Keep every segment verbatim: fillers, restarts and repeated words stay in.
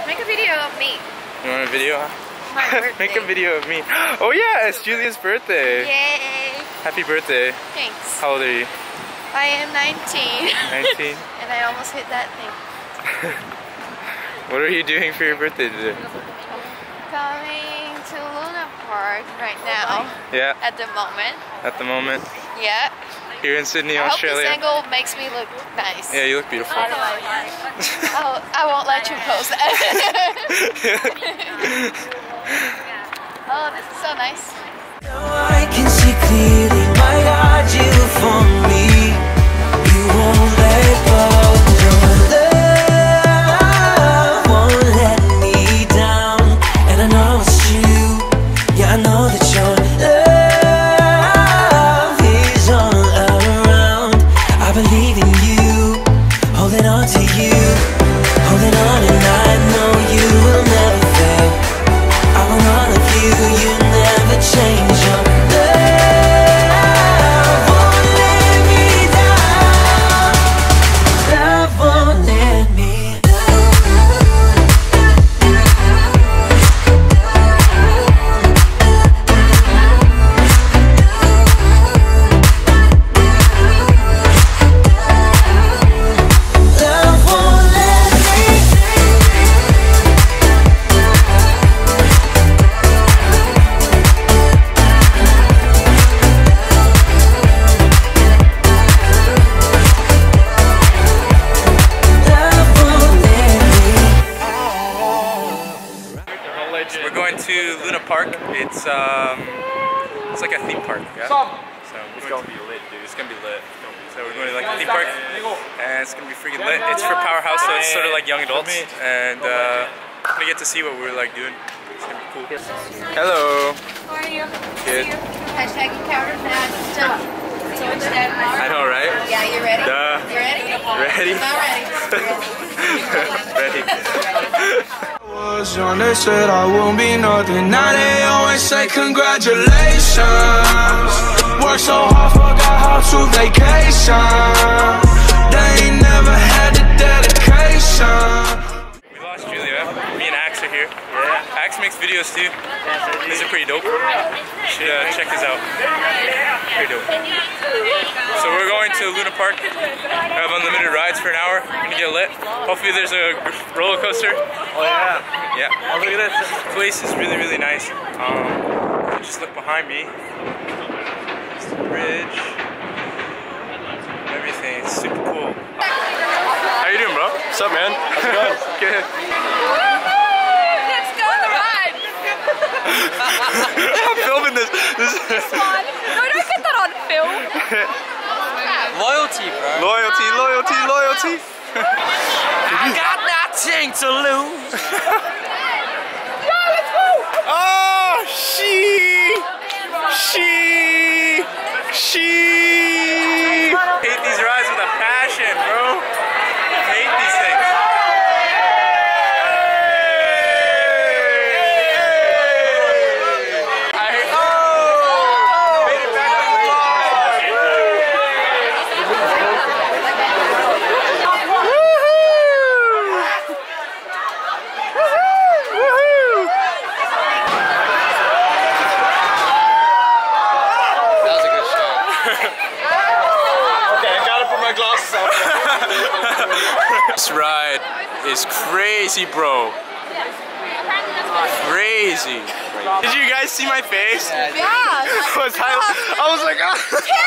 Make a video of me. You want a video? My birthday. Make a video of me. Oh yeah, it's Julia's birthday. Yay. Happy birthday. Thanks. How old are you? I am nineteen. nineteen? And I almost hit that thing. What are you doing for your birthday today? Coming to Luna Park right now. Yeah. At the moment. At the moment. Yeah. Here in Sydney, I Australia. hope this angle makes me look nice. Yeah, you look beautiful. I'll, I won't let you post that. Oh, this is so nice. I can see clearly, my God, you for me. You won't let go. Your love won't let me down. And I know it's you. Yeah, I know that your love is all around. I believe in you, holding on to you, holding on, and I know you will never fail. I want all of you, you never change. Your love won't let me down. Love won't let me Love won't let me Love won't let me We're going to Luna Park. It's um, it's like a theme park. Yeah. So it's going to be lit, dude. It's gonna be lit. So we're going to like a theme park, and it's gonna be freaking lit. It's for Powerhouse, so it's sort of like young adults, and uh, we're gonna get to see what we're like doing. It's gonna be cool. Hello. How are you? Good. Hashtag encounter fast. So instead, I know, right? yeah, you ready? Duh. You ready? Ready? Not ready. Ready. Was young, they said I won't be nothing. Now they always say congratulations. Worked so hard, forgot how to vacation. They ain't never had the dedication. We lost Julia. Me and Axe are here. Yeah. Axe makes videos too. These are pretty dope. You should uh, check this out. Pretty dope. So we're going to Luna Park. We have unlimited rides for an hour. We're gonna get lit. Hopefully there's a roller coaster. Oh yeah. Yeah. Oh, look at this. This place is really, really nice. Um, just look behind me. It's the bridge. Everything. It's super cool. How you doing, bro? What's up, man? How's it going? Good. Let's go on the ride. I'm filming this. This is No, don't get that on film. Loyalty, bro. loyalty, loyalty, loyalty. I got nothing to lose. Oh, she, she, she. Hate these rides with a passion, bro. Hate these things. I hate. Oh, made it back to the This ride is crazy, bro. Crazy. Did you guys see my face? Yeah. Was I, I was like, ah.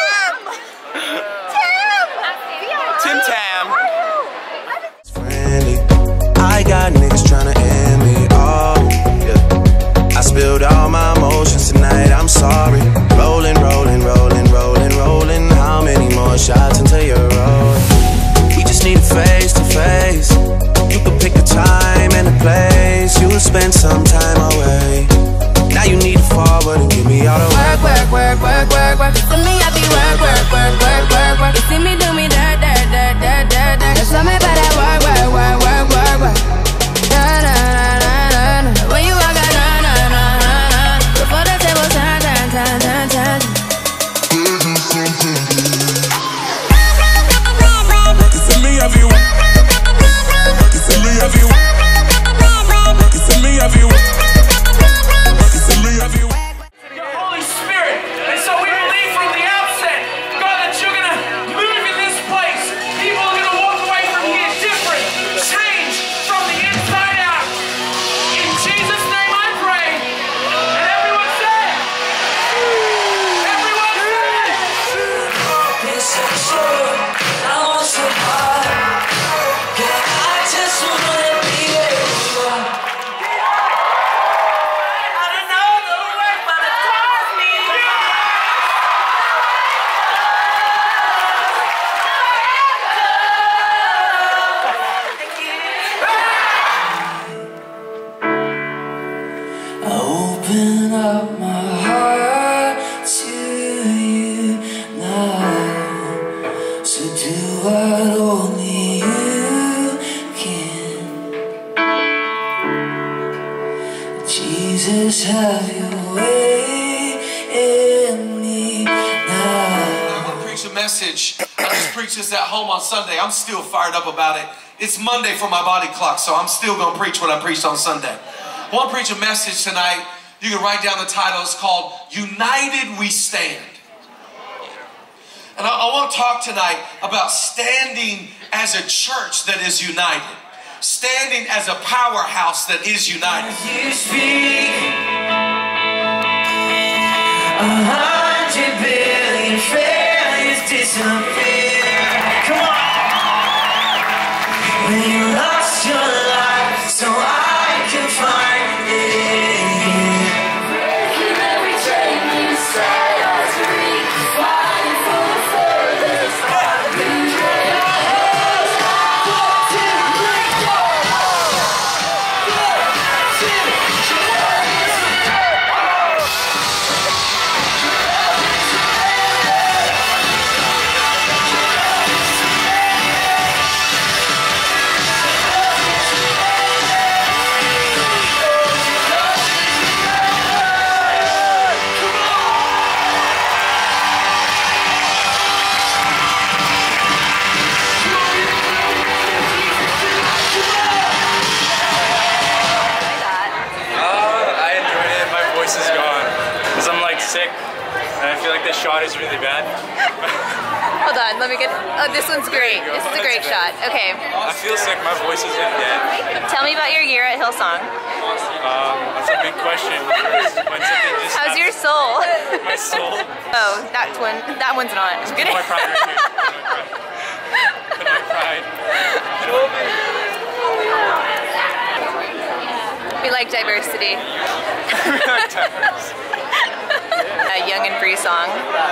Tim! Tim Tam. friendly. I got niggas tryna end me off. Yeah. I spilled all my emotions tonight, I'm sorry. Rolling, rolling, rolling, rolling, rolling. How many more shots until you're rolling? We just need a face to face. You could pick a time and a place. You would spend some time away. Now you need to forward and give me all the work, work, work, work, work, work. To me, I be work, work, work, work, work, work. You see me do me dirt, dirt, dirt, dirt, dirt, dirt. There's something about that work, work, work, work, work, work. Na na na na na na. When you walk out, na na na na na. Before the table turn, turn, turn, turn, turn. You see me everywhere. You see me everywhere. Jesus, have your way in me now. I'm gonna preach a message. I just preached this at home on Sunday. I'm still fired up about it. It's Monday for my body clock, so I'm still gonna preach what I preached on Sunday. I want to preach a message tonight. You can write down the title. It's called United We Stand. And I, I want to talk tonight about standing as a church that is united. Standing as a powerhouse that is united. You speak a hundred billion failures disappear. Come on. When you lost your life, so I can find it. Breaking every chain you set us free, fighting for the furthest part of me. This shot is really bad. Hold on, let me get. Oh, this one's great. This is a great shot. Okay. I feel sick. My voice isn't dead. Tell me about your year at Hillsong. Um, that's a big question. When just How's your soul? My soul. Oh, that one. That one's not. I'm kidding. My pride right here. My pride. Show me. We like diversity. We like diversity. A Young and Free song.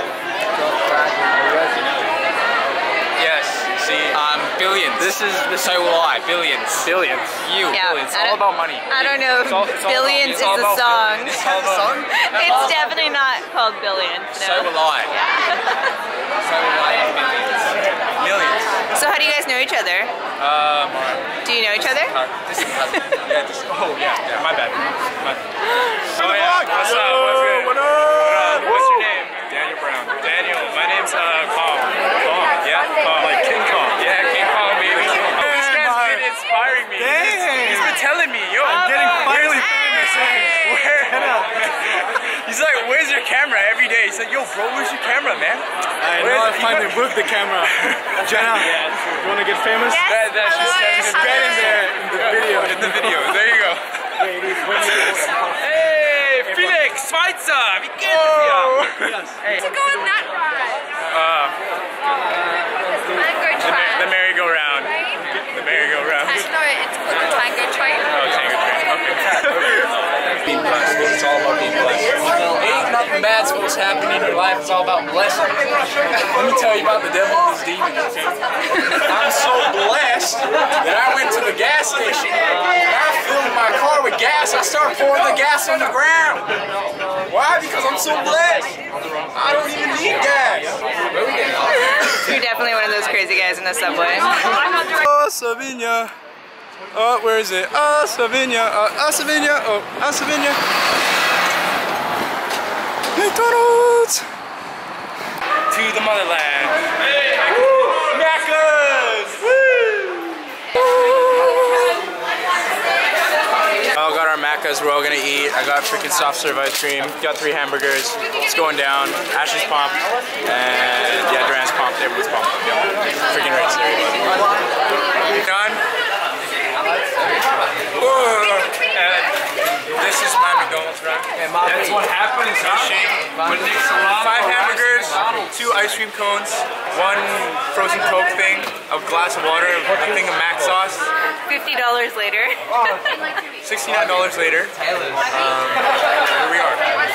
Yes. See, um, billions. This is the so will I. Billions. Billions. You. Yeah, Billions. It's I all don't- about money. I don't know if It's all- it's all Billions about- it's all is a about song. billions. It's all about song. It's definitely not called Billions. No. So will I. So will I. Billions. Millions. So how do you guys know each other? Um. Do you know each other? This is yeah. This, oh yeah. Yeah. My bad. My, Oh yeah. What's up? What's good? What up? What's your name? Daniel Brown. Daniel. My name's uh Kong. Kong. Yeah. Kong. Like King Kong. Yeah. King Kong, baby. Oh, this guy's been inspiring me. Dang. He's been telling me, yo, I'm getting finally famous. Where? He's like, where's your camera every day? He's like, yo, bro, where's your camera, man? I know I finally moved the camera. Jenna, you wanna get famous? Yes. That, that's just, that's just Get in there in the video. in the video. There you go. Hey, Felix Schweitzer, wie geht es dir? Hey. To go on that ride. Uh, Tango the, train. the merry-go-round. The merry-go-round. No, it's called the Tango train. Oh, tango train. Okay. being blessed. It's all about being blessed. Ain't nothing bad supposed to happen in your life. It's all about blessing. Let me tell you about the devil and his demons. I'm so blessed that I went to the gas station and I filled my car with gas. I started pouring the gas on the ground. Why? Because I'm so blessed. I don't even need gas. You're definitely one of those crazy guys in the subway. Oh, Savinia. Oh, where is it? Oh, Savinia. Oh, oh Savinia. Oh, oh, Savinia. McDonald's. To the motherland. Hey. Woo. Macca's. I got our Macca's, we're all gonna eat. I got freaking soft serve ice cream. Got three hamburgers. It's going down. Ashley's pumped. And yeah, Duran's pumped. Everyone's pumped. Yeah. Freaking race, everybody. Done. And this is my McDonald's run. That's what happens, huh? Five hamburgers, two ice cream cones, one frozen Coke thing, a glass of water, a thing of Mac sauce. Fifty dollars later. Sixty-nine dollars later. Um, here we are.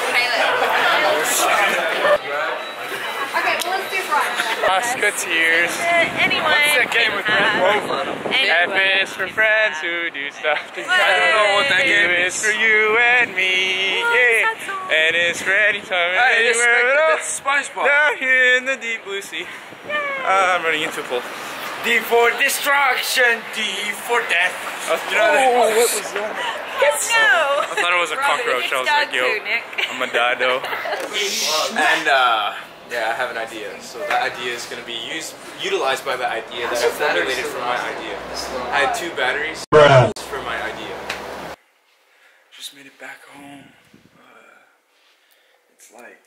Okay, well let's do fries. Musketeers. Anyway. What's that game with Red Rover? F is for friends who do stuff together. I don't know what that game is. For you and me. Yeah. And it's for any time and anywhere at all. That's SpongeBob. Down here in the deep blue sea. Uh, I'm running into a pool. D for destruction, D for death. Oh, you know that? Oh, what was that? It's no. I thought it was a cockroach. I was like, yo, I'm gonna die though. And uh, yeah, I have an idea. So that idea is gonna be used, utilized by the idea that I formulated for my idea. I had two batteries for my idea. Just made it back home. Uh, it's like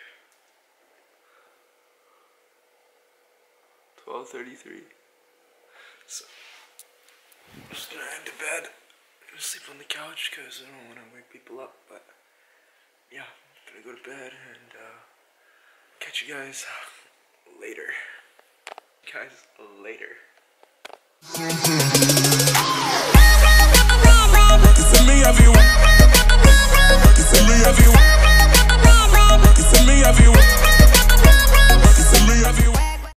twelve thirty-three. So I'm just gonna head to bed. I'm gonna sleep on the couch because I don't want to wake people up. But yeah, I'm gonna go to bed and uh, catch you guys later. Guys, later. Send me if you want. Send me if you want. Send me if you want. Send me if you want.